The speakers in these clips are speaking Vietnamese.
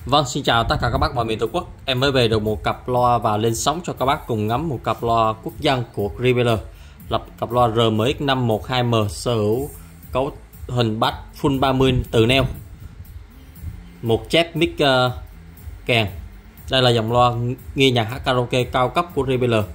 Vâng, xin chào tất cả các bác mọi miền Tổ quốc. Em mới về được một cặp loa và lên sóng cho các bác cùng ngắm một cặp loa quốc dân của Revealer. Lập cặp loa RMX 512M sở hữu cấu hình bass full 30 từ neo, một chép mic kèn. Đây là dòng loa nghe nhạc hát karaoke cao cấp của Revealer.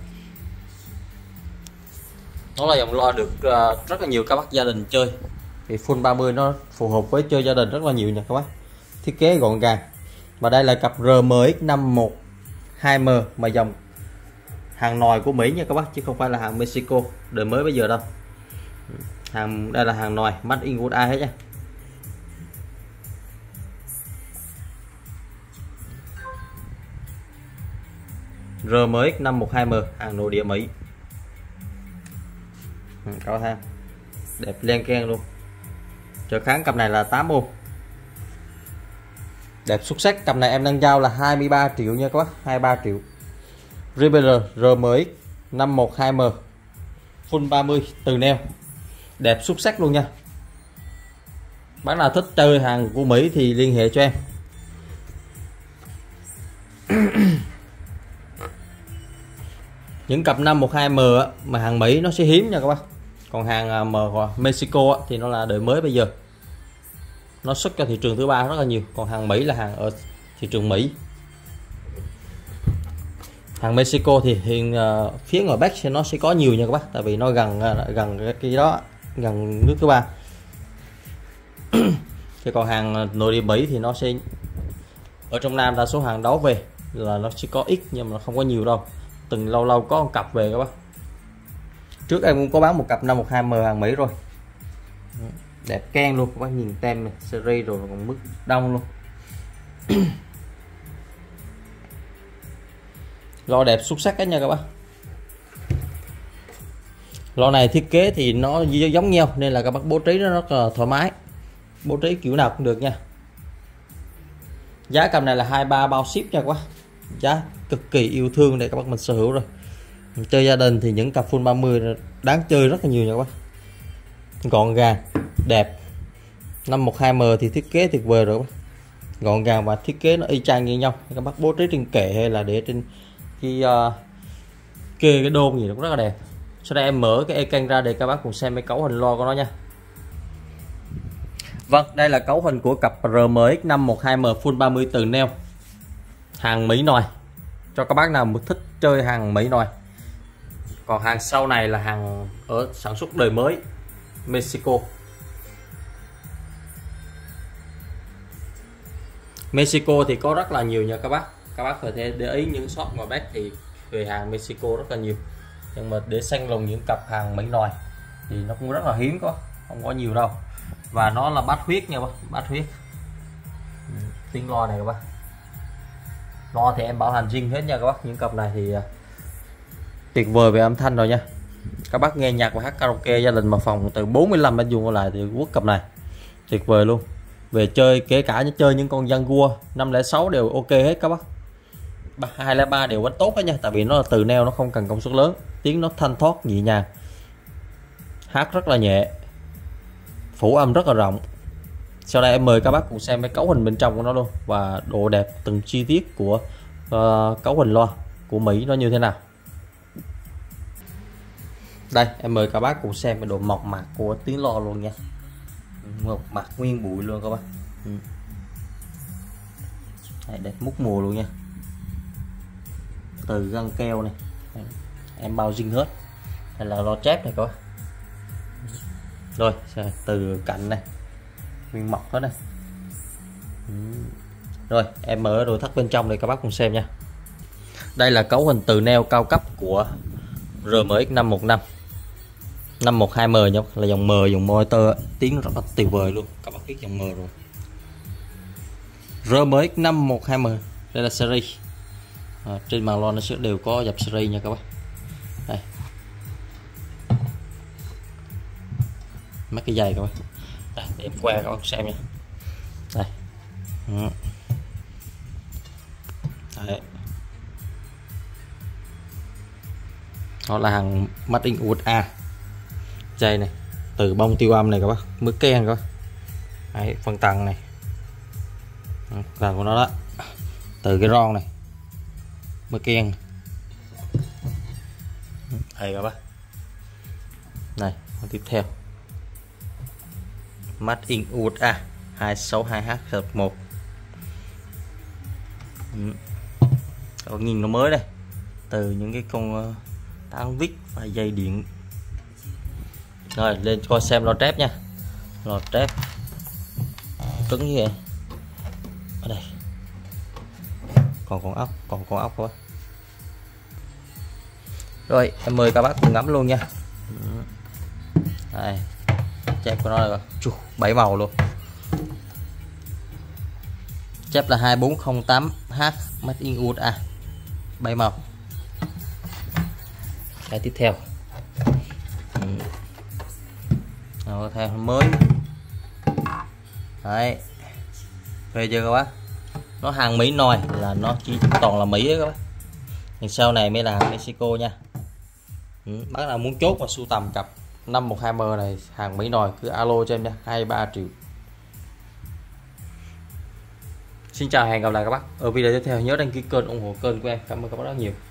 Nó là dòng loa được rất là nhiều các bác gia đình chơi. Thì full 30 nó phù hợp với chơi gia đình rất là nhiều nha các bác. Thiết kế gọn gàng. Và đây là cặp RMX 512M mà dòng hàng nòi của Mỹ nha các bác, chứ không phải là hàng Mexico đời mới bây giờ đâu. Đây là hàng nòi made in USA hết nha. RMX 512M hàng nội địa Mỹ. Cao thang đẹp len keng luôn. Trở kháng cặp này là 8 ohm. Đẹp xuất sắc. Cặp này em đang giao là 23 triệu nha các bác, 23 triệu. Revealer RMX 512M full 30 từ neo. Đẹp xuất sắc luôn nha. Bác nào thích chơi hàng của Mỹ thì liên hệ cho em. Những cặp 512M mà hàng Mỹ nó sẽ hiếm nha các bác. Còn hàng Mexico thì nó là đời mới bây giờ. Nó xuất cho thị trường thứ ba rất là nhiều. Còn hàng Mỹ là hàng ở thị trường Mỹ. Hàng Mexico thì hiện phía ngoài Bắc nó sẽ có nhiều nha các bác, tại vì nó gần cái đó, gần nước thứ ba. Thì còn hàng nội địa Mỹ thì nó sẽ ở trong Nam, đa số hàng đấu về là nó sẽ có ít nhưng mà không có nhiều đâu. Từng lâu lâu có một cặp về các bác. Trước em cũng có bán một cặp 512M hàng Mỹ rồi. Đẹp keng luôn các bác, nhìn tem này, series rồi còn mức đông luôn. Loa đẹp xuất sắc đấy nha các bác. Loa này thiết kế thì nó giống nhau nên là các bác bố trí nó rất là thoải mái, bố trí kiểu nào cũng được nha. Giá cặp này là 23 bao ship nha các bác. Giá cực kỳ yêu thương để các bác mình sở hữu rồi. Chơi gia đình thì những cặp full 30 đáng chơi rất là nhiều nha các bác. Gọn gàng, đẹp. 512M thì thiết kế tuyệt vời rồi các bác. Gọn gàng và thiết kế nó y chang như nhau. Các bác bố trí trên kệ hay là để trên kê cái đôn gì nó cũng rất là đẹp. Sau đây em mở cái ecran ra để các bác cùng xem cái cấu hình loa của nó nha. Vâng, đây là cấu hình của cặp RMX 512M full 30 từ neo, hàng Mỹ nòi, cho các bác nào thích chơi hàng Mỹ nòi. Còn hàng sau này là hàng ở sản xuất đời mới Mexico. Mexico thì có rất là nhiều nha các bác. Các bác có thể để ý những shop ngoài Bắc thì về hàng Mexico rất là nhiều. Nhưng mà để xanh lùng những cặp hàng Mỹ nòi thì nó cũng rất là hiếm, không có nhiều đâu. Và nó là bát huyết nha bác, bát huyết. Tiếng loa này các bác. Loa thì em bảo hành zin hết nha các bác. Những cặp này thì tuyệt vời về âm thanh rồi nha. Các bác nghe nhạc và hát karaoke gia đình mà phòng từ 45 mét vuông lại thì quốc cặp này tuyệt vời luôn. Về chơi kể cả chơi những con dân gua 506 đều ok hết các bác. 203 đều vẫn tốt hết nha, tại vì nó là từ neo, nó không cần công suất lớn, tiếng nó thanh thoát nhẹ nhàng, hát rất là nhẹ, phủ âm rất là rộng. Sau đây em mời các bác cùng xem cái cấu hình bên trong của nó luôn và độ đẹp từng chi tiết của cấu hình loa của Mỹ nó như thế nào. Đây em mời các bác cùng xem cái độ mộc mạc của tiếng loa luôn nha. Mộc mạc nguyên bụi luôn các bác. Đây, đẹp mút mùa luôn nha. Từ găng keo này em bao zin hết, hay là lo chép này các bác. Rồi từ cạnh này nguyên mộc hết này. Rồi em mở đồ thắt bên trong để các bác cùng xem nha. Đây là cấu hình từ neo cao cấp của RMX 515 512M nhá, là dòng M, dòng motor tiếng rất là tuyệt vời luôn. Các bác biết dòng M rồi. RMX 512M đây là series. Trên màn loa nó sẽ đều có dập series nha các bác. Đây. Mấy cái dây các bác. Đây, để em que các bác xem nha. Đây. Đấy. Đó là hàng made in USA. Dây này từ bông tiêu âm này các bác, mới keng các bác. Đấy, phân tầng này. Cần của nó đó, từ cái ron này mới keng đây các bác. Này con tiếp theo Made in USA 262H1. Các bác nhìn nó mới đây, từ những cái con tán vít và dây điện. Rồi lên coi xem lò trép nha. Lò trép cứng như vậy. Ở đây còn con ốc, thôi. Rồi em mời các bác cùng ngắm luôn nha. Đây chép của nó là 7 màu luôn. Chép là 2408H Made in USA 7 màu. Cái tiếp theo rồi theo mới đấy, về chưa các bác. Nó hàng Mỹ nồi là nó chỉ toàn là Mỹ ấy các bác, nhưng sau này mới là Mexico nha. Bác nào muốn chốt và sưu tầm cặp 512M này hàng Mỹ nồi cứ alo cho em nha, 23 triệu. Xin chào, hẹn gặp lại các bác ở video tiếp theo. Nhớ đăng ký kênh ủng hộ kênh của em. Cảm ơn các bác rất nhiều.